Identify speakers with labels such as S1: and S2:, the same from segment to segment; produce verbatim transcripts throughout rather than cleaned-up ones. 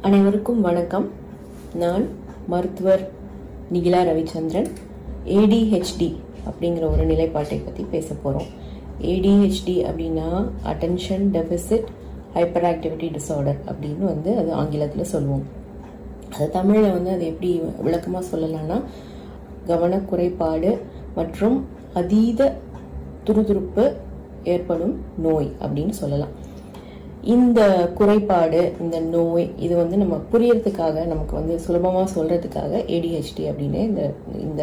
S1: அனைவருக்கும் வணக்கம். நான் மருத்துவர் நிகிலா ரவிச்சந்திரன். ஏடிஹெச்டி அப்படிங்கிற ஒரு நிலைப்பாட்டை பற்றி பேச போகிறோம். ஏடிஹெச்டி அப்படின்னா அட்டென்ஷன் டெபிசிட் ஹைப்பர் ஆக்டிவிட்டி டிஸார்டர் அப்படின்னு வந்து அது ஆங்கிலத்தில் சொல்லுவோம். அது தமிழில் வந்து அது எப்படி விளக்கமாக சொல்லலாம்னா கவனக்குறைபாடு மற்றும் அதீத துருதுருப்பு ஏற்படும் நோய் அப்படின்னு சொல்லலாம். இந்த குறைபாடு, இந்த நோய், இது வந்து நம்ம புரியறதுக்காக, நமக்கு வந்து சுலபமாக சொல்றதுக்காக ஏடிஹெச்டி அப்படின்னு இந்த இந்த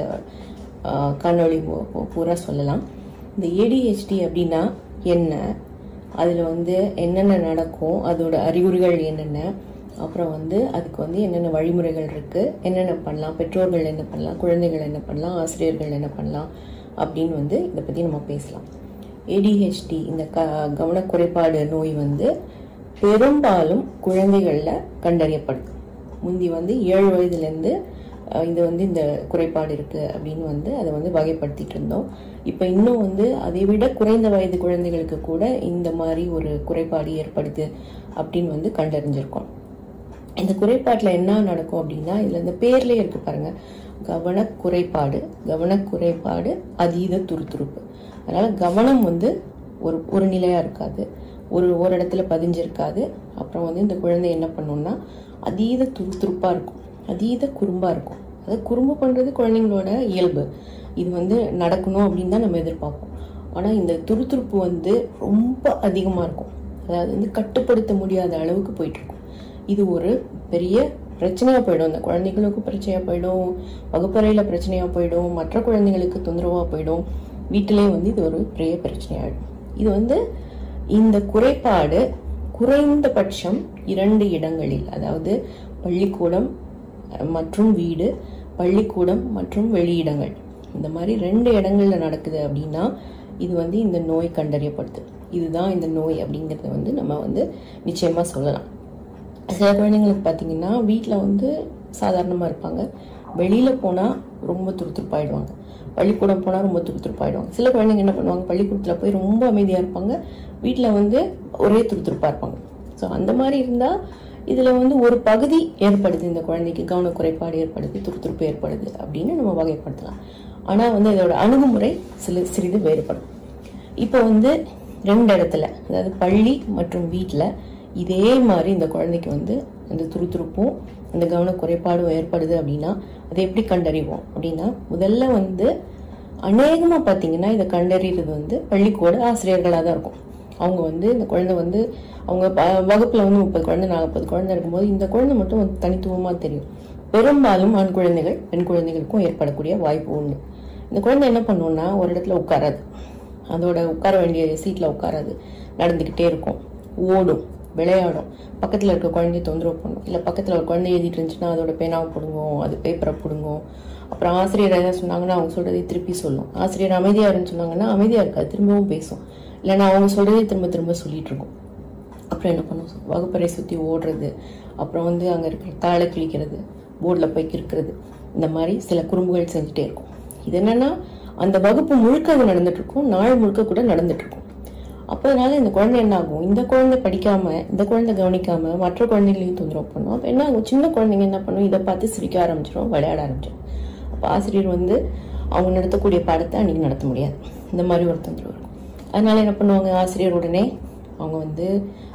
S1: காணொளி பூரா சொல்லலாம். இந்த ஏடிஹெச்டி அப்படின்னா என்ன, அதில் வந்து என்னென்ன நடக்கும், அதோட அறிகுறிகள் என்னென்ன, அப்புறம் வந்து அதுக்கு வந்து என்னென்ன வழிமுறைகள் இருக்குது, என்னென்ன பண்ணலாம், பெற்றோர்கள் என்ன பண்ணலாம், குழந்தைகள் என்ன பண்ணலாம், ஆசிரியர்கள் என்ன பண்ணலாம் அப்படின்னு வந்து இதை பற்றி நம்ம பேசலாம். ஏடிஹெச்டி இந்த க கவனக்குறைபாடு நோய் வந்து பெரும்பாலும் குழந்தைகளில் கண்டறியப்படுது. முந்தி வந்து ஏழு வயதுலேருந்து இது வந்து இந்த குறைபாடு இருக்குது அப்படின்னு வந்து அதை வந்து வகைப்படுத்திட்டு இருந்தோம். இப்போ இன்னும் வந்து அதை விட குறைந்த வயது குழந்தைகளுக்கு கூட இந்த மாதிரி ஒரு குறைபாடு ஏற்படுது அப்படின்னு வந்து கண்டறிஞ்சிருக்கோம். இந்த குறைபாட்டில் என்ன நடக்கும் அப்படின்னா, இதில் இந்த பேர்லேயே இருக்கு பாருங்க, கவனக்குறைபாடு, கவனக்குறைபாடு அதீத துருதுருப்பு. அதனால கவனம் வந்து ஒரு ஒரு நிலையா இருக்காது, ஒரு ஒரு இடத்துல பதிஞ்சிருக்காது. அப்புறம் வந்து இந்த குழந்தை என்ன பண்ணும்னா அதீத துருதுருப்பா இருக்கும், அதீத குறும்பா இருக்கும். அதாவது குறும்பு பண்றது குழந்தைங்களோட இயல்பு, இது வந்து நடக்கணும் அப்படின்னு தான் நம்ம எதிர்பார்ப்போம். ஆனா இந்த துருதுருப்பு வந்து ரொம்ப அதிகமா இருக்கும், அதாவது வந்து கட்டுப்படுத்த முடியாத அளவுக்கு போயிட்டு இருக்கும். இது ஒரு பெரிய பிரச்சனையா போயிடும், இந்த குழந்தைகளுக்கு பிரச்சனையா போயிடும், வகுப்பறையில பிரச்சனையா போயிடும், மற்ற குழந்தைங்களுக்கு தொந்தரவா போயிடும், வீட்டிலே வந்து இது ஒரு பெரிய பிரச்சனையாயிடும். இது வந்து இந்த குறைபாடு குறைந்தபட்சம் இரண்டு இடங்களில், அதாவது பள்ளிக்கூடம் மற்றும் வீடு, பள்ளிக்கூடம் மற்றும் வெளியிடங்கள், இந்த மாதிரி ரெண்டு இடங்கள்ல நடக்குது அப்படின்னா இது வந்து இந்த நோய் கண்டறியப்படுது. இதுதான் இந்த நோய் அப்படிங்கறத வந்து நம்ம வந்து நிச்சயமா சொல்லலாம். சில குழந்தைங்களுக்கு பார்த்தீங்கன்னா வீட்டில் வந்து சாதாரணமாக இருப்பாங்க, வெளியில் போனால் ரொம்ப துருதுருப்பாயிடுவாங்க, பள்ளிக்கூடம் போனால் ரொம்ப துருதுருப்பாயிடுவாங்க. சில குழந்தைங்க என்ன பண்ணுவாங்க, பள்ளிக்கூடத்தில் போய் ரொம்ப அமைதியாக இருப்பாங்க, வீட்டில் வந்து ஒரே துருதுருப்பாக இருப்பாங்க. ஸோ அந்த மாதிரி இருந்தால் இதில் வந்து ஒரு பகுதி ஏற்படுது, இந்த குழந்தைக்கு கவனக்குறைபாடு ஏற்படுது, துருதுருப்பு ஏற்படுது அப்படின்னு நம்ம வகைப்படுத்தலாம். ஆனால் வந்து இதோட அணுகுமுறை சில சிறிது வேறுபடும். இப்போ வந்து ரெண்டு இடத்துல, அதாவது பள்ளி மற்றும் வீட்டில் இதே மாதிரி இந்த குழந்தைக்கு வந்து அந்த துருதுருப்பும் அந்த கவனக்குறைபாடும் ஏற்படுது அப்படின்னா அதை எப்படி கண்டறிவோம் அப்படின்னா, முதல்ல வந்து அநேகமாக பார்த்தீங்கன்னா இதை கண்டறிகிறது வந்து பள்ளிக்கூட ஆசிரியர்களாக தான் இருக்கும். அவங்க வந்து இந்த குழந்தை வந்து அவங்க வகுப்பில் வந்து முப்பது குழந்தை நாற்பது குழந்தை இருக்கும்போது இந்த குழந்தை மட்டும் வந்து தனித்துவமாக தெரியும். பெரும்பாலும் ஆண் குழந்தைகள் பெண் குழந்தைகளுக்கும் ஏற்படக்கூடிய வாய்ப்பு உண்டு. இந்த குழந்தை என்ன பண்ணுவோம்னா ஒரு இடத்துல உட்காராது, அதோட உட்கார வேண்டிய சீட்டில் உட்காராது, நடந்துக்கிட்டே இருக்கும், ஓடும், விளையாடும், பக்கத்தில் இருக்க குழந்தைய தொந்தரவு பண்ணும், இல்லை பக்கத்தில் ஒரு குழந்தை எழுதிட்டு இருந்துச்சுன்னா அதோட பேனாவை பிடுங்கும், அது பேப்பரை பிடுங்கும். அப்புறம் ஆசிரியர் எதாவது சொன்னாங்கன்னா அவங்க சொல்றதை திருப்பி சொல்லும். ஆசிரியர் அமைதியாக இருந்து சொன்னாங்கன்னா அமைதியாக இருக்காது, திரும்பவும் பேசும், இல்லைன்னா அவங்க சொல்றதே திரும்ப திரும்ப சொல்லிட்டு இருக்கும். அப்புறம் என்ன பண்ணும், வகுப்பறை சுற்றி ஓடுறது, அப்புறம் வந்து அங்கே இருக்கிற தாளை கிழிக்கிறது, போர்டில் போய் கிறுக்கிறது, இந்த மாதிரி சில குறும்புகள் செஞ்சுட்டே இருக்கும். இது என்னன்னா அந்த வகுப்பு முழுக்க அது நடந்துட்டு இருக்கும், நாள் முழுக்க கூட நடந்துட்டு இருக்கும். அப்போ அதனால இந்த குழந்தை என்ன ஆகும், இந்த குழந்தை படிக்காம, இந்த குழந்தை கவனிக்காம மற்ற குழந்தைகளையும் தொந்தரவு பண்ணும். அப்போ என்ன ஆகும், சின்ன குழந்தைங்க என்ன பண்ணும், இதை பார்த்து சிரிக்க ஆரம்பிச்சிடும், விளையாட ஆரம்பிச்சிடும். அப்போ ஆசிரியர் வந்து அவங்க நடத்தக்கூடிய பாடத்தை அன்னைக்கு நடத்த முடியாது, இந்த மாதிரி ஒரு தொந்தரவு இருக்கும். அதனால என்ன பண்ணுவாங்க, ஆசிரியர் உடனே அவங்க வந்து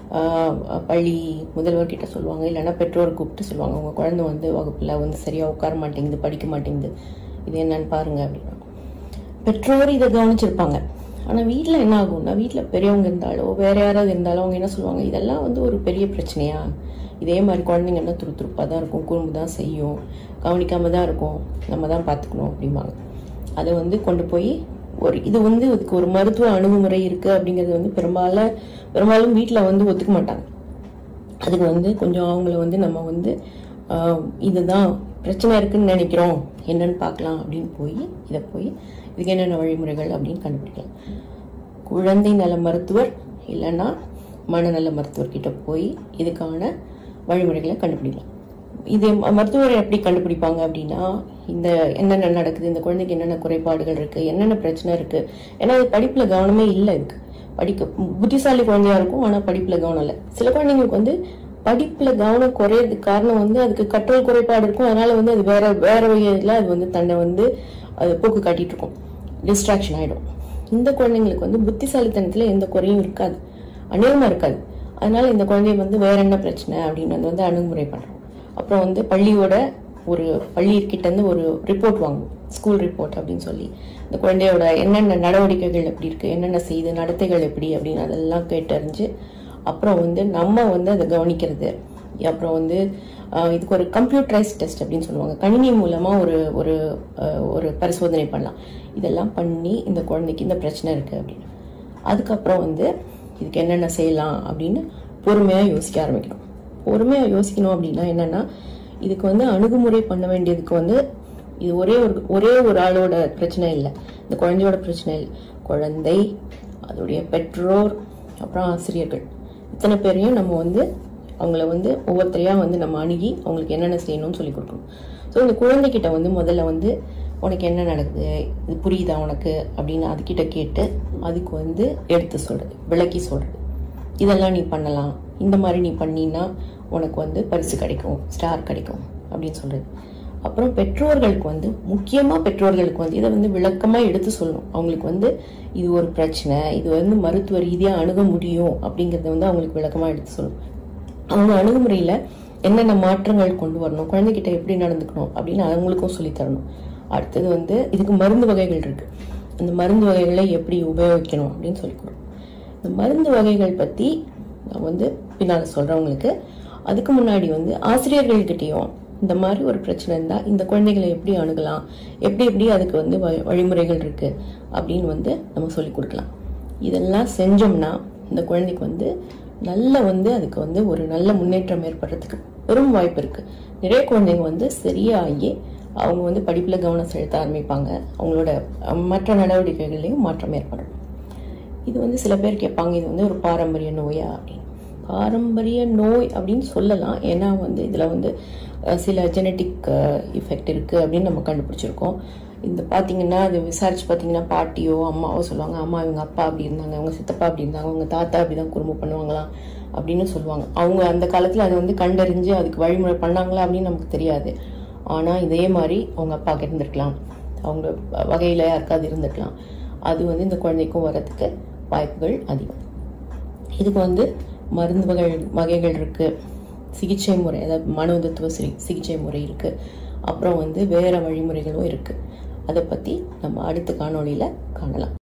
S1: பள்ளி முதல்வர்கிட்ட சொல்லுவாங்க, இல்லைன்னா பெற்றோரை கூப்பிட்டு சொல்லுவாங்க, உங்க குழந்தை வந்து வகுப்புல வந்து சரியா உட்கார மாட்டேங்குது, படிக்க மாட்டேங்குது, இது என்னன்னு பாருங்க அப்படின்னா. பெற்றோர் இதை கவனிச்சிருப்பாங்க. ஆனால் வீட்டில் என்ன ஆகும்னா, வீட்டில் பெரியவங்க இருந்தாலோ வேற யாராவது இருந்தாலும் அவங்க என்ன சொல்லுவாங்க, இதெல்லாம் வந்து ஒரு பெரிய பிரச்சனையா, இதே மாதிரி குழந்தைங்க என்ன துருதுருப்பாக தான் இருக்கும், குறும்பு தான் செய்யும், கவனிக்காம தான் இருக்கும், நம்ம தான் பார்த்துக்கணும் அப்படிம்பாங்க. அதை வந்து கொண்டு போய் ஒரு இது வந்து இதுக்கு ஒரு மருத்துவ அணுகுமுறை இருக்கு அப்படிங்கிறது வந்து பெரும்பாலும் பெரும்பாலும் வீட்டில் வந்து ஒத்துக்க மாட்டாங்க. அதுக்கு வந்து கொஞ்சம் அவங்கள வந்து நம்ம வந்து இதுதான் பிரச்சனை இருக்குன்னு நினைக்கிறோம், என்னன்னு பார்க்கலாம் அப்படின்னு போய் இதை போய் இதுக்கு என்னென்ன வழிமுறைகள் அப்படின்னு கண்டுபிடிக்கலாம். குழந்தை நல மருத்துவர் இல்லைன்னா மனநல மருத்துவர்கிட்ட போய் இதுக்கான வழிமுறைகளை கண்டுபிடிக்கலாம். இது மருத்துவர் எப்படி கண்டுபிடிப்பாங்க அப்படின்னா, இந்த என்னென்ன நடக்குது, இந்த குழந்தைக்கு என்னென்ன குறைபாடுகள் இருக்கு, என்னென்ன பிரச்சனை இருக்கு. ஏன்னா இது படிப்புல கவனமே இல்லை, இருக்கு படிக்க புத்திசாலி குழந்தையா இருக்கும், ஆனா படிப்புல கவனம் இல்லை. சில குழந்தைங்களுக்கு வந்து படிப்புல கவனம் குறையறதுக்கு காரணம் வந்து அதுக்கு கற்றல் குறைபாடு இருக்கும். அதனால வந்து அது வேற வேற வகையில அது வந்து தன்னை வந்து அது போக்கு காட்டிட்டு இருக்கும், டிஸ்ட்ராக்ஷன் ஆயிடும். இந்த குழந்தைங்களுக்கு வந்து புத்திசாலித்தனத்துல எந்த குறையும் இருக்காது, அநேகமா இருக்காது. அதனால இந்த குழந்தைய வந்து வேற என்ன பிரச்சனை அப்படின்னு வந்து அணுகுமுறை பண்றோம். அப்புறம் வந்து பள்ளியோட ஒரு பள்ளிக்கிட்ட இருந்து ஒரு ரிப்போர்ட் வாங்குவோம், ஸ்கூல் ரிப்போர்ட் அப்படின்னு சொல்லி. இந்த குழந்தையோட என்னென்ன நடவடிக்கைகள் எப்படி இருக்கு, என்னென்ன செய்து, நடத்தைகள் எப்படி அப்படின்னு அதெல்லாம் கேட்டறிஞ்சு அப்புறம் வந்து நம்ம வந்து அதை கவனிக்கிறது. அப்புறம் வந்து இதுக்கு ஒரு கம்ப்யூட்டரைஸ் டெஸ்ட் அப்படின்னு சொல்லுவாங்க, கணினி மூலமா ஒரு ஒரு ஒரு பரிசோதனை பண்ணலாம். இதெல்லாம் பண்ணி இந்த குழந்தைக்கு இந்த பிரச்சனை இருக்கு அப்படின்னு அதுக்கப்புறம் வந்து இதுக்கு என்னென்ன செய்யலாம் அப்படின்னு பொறுமையா யோசிக்க ஆரம்பிக்கணும். பொறுமையா யோசிக்கணும் அப்படின்னா என்னன்னா, இதுக்கு வந்து அணுகுமுறை பண்ண வேண்டியதுக்கு வந்து இது ஒரே ஒரு ஒரே ஒரு ஆளோட பிரச்சனை இல்லை, இந்த குழந்தையோட பிரச்சனை இல்லை. குழந்தை, அதோடைய பெற்றோர், அப்புறம் ஆசிரியர்கள், இத்தனை பேரையும் நம்ம வந்து அவங்கள வந்து ஒவ்வொருத்தரையா வந்து நம்ம அணுகி அவங்களுக்கு என்னென்ன செய்யணும்னு சொல்லி கொடுக்கணும். ஸோ இந்த குழந்தைகிட்ட வந்து முதல்ல வந்து உனக்கு என்ன நடக்குது, இது புரியுதா உனக்கு அப்படின்னு அதுக்கிட்ட கேட்டு அதுக்கு வந்து எடுத்து சொல்றது, விளக்கி சொல்றது. இதெல்லாம் நீ பண்ணலாம், இந்த மாதிரி நீ பண்ணினா உனக்கு வந்து பரிசு கிடைக்கும், ஸ்டார் கிடைக்கும் அப்படின்னு சொல்றது. அப்புறம் பெற்றோர்களுக்கு வந்து முக்கியமா பெற்றோர்களுக்கு வந்து இதை வந்து விளக்கமா எடுத்து சொல்லணும். அவங்களுக்கு வந்து இது ஒரு பிரச்சனை, இது வந்து மருத்துவ ரீதியா அணுக முடியும் அப்படிங்கறத வந்து அவங்களுக்கு விளக்கமா எடுத்து சொல்லணும். அவங்க அணுகுமுறையில என்னென்ன மாற்றங்கள் கொண்டு வரணும், குழந்தைகிட்ட எப்படி நடந்துக்கணும் அப்படின்னு அவங்களுக்கும் சொல்லி தரணும். அடுத்தது வந்து இதுக்கு மருந்து வகைகள் இருக்கு, அந்த மருந்து வகைகளை எப்படி உபயோகிக்கணும் அப்படின்னு சொல்லி கொடுக்கணும். இந்த மருந்து வகைகள் பத்தி நான் வந்து பின்னால சொல்றவங்களுக்கு. அதுக்கு முன்னாடி வந்து ஆசிரியர்கள்கிட்டையும் இந்த மாதிரி ஒரு பிரச்சனை இருந்தா இந்த குழந்தைகளை எப்படி அணுகலாம், எப்படி எப்படி அதுக்கு வந்து வழிமுறைகள் இருக்கு அப்படின்னு வந்து நம்ம சொல்லி கொடுக்கலாம். இதெல்லாம் செஞ்சோம்னா இந்த குழந்தைக்கு வந்து நல்ல வந்து அதுக்கு வந்து ஒரு நல்ல முன்னேற்றம் ஏற்படுறதுக்கு பெரும் வாய்ப்பு இருக்கு. நிறைய குழந்தைங்க வந்து சரியாகி அவங்க வந்து படிப்புல கவனம் செலுத்த ஆரம்பிப்பாங்க, அவங்களோட மற்ற நடவடிக்கைகளையும் மாற்றம் ஏற்படும். இது வந்து சில பேர் கேட்பாங்க, இது வந்து ஒரு பாரம்பரிய நோயா அப்படின்னு. பாரம்பரிய நோய் அப்படின்னு சொல்லலாம், ஏன்னா வந்து இதுல வந்து சில ஜெனட்டிக் எஃபெக்ட் இருக்கு அப்படின்னு நம்ம கண்டுபிடிச்சிருக்கோம். இந்த பாத்தீங்கன்னா அது விசாரிச்சு பாத்தீங்கன்னா பாட்டியோ அம்மாவோ சொல்லுவாங்க, அம்மா இவங்க அப்பா அப்படி இருந்தாங்க, அவங்க சித்தப்பா அப்படி இருந்தாங்க, அவங்க தாத்தா அப்படிதான் குறும்பு பண்ணுவாங்களாம் அப்படின்னு சொல்லுவாங்க. அவங்க அந்த காலத்துல அதை வந்து கண்டறிஞ்சு அதுக்கு வழிமுறை பண்ணாங்களா அப்படின்னு நமக்கு தெரியாது. ஆனா இதே மாதிரி அவங்க அப்பாவுக்கு இருந்திருக்கலாம், அவங்க வகையில யாருக்காவது இருந்திருக்கலாம். அது வந்து இந்த குழந்தைக்கும் வர்றதுக்கு வாய்ப்புகள் அதிகம். இதுக்கு வந்து மருந்து வகை வகைகள் இருக்கு, சிகிச்சை முறை, அதாவது மனோதத்துவ சிகிச்சை முறை இருக்கு, அப்புறம் வந்து வேற வழிமுறைகளும் இருக்கு. அதை பத்தி நம்ம அடுத்த காணொளியில காணலாம்.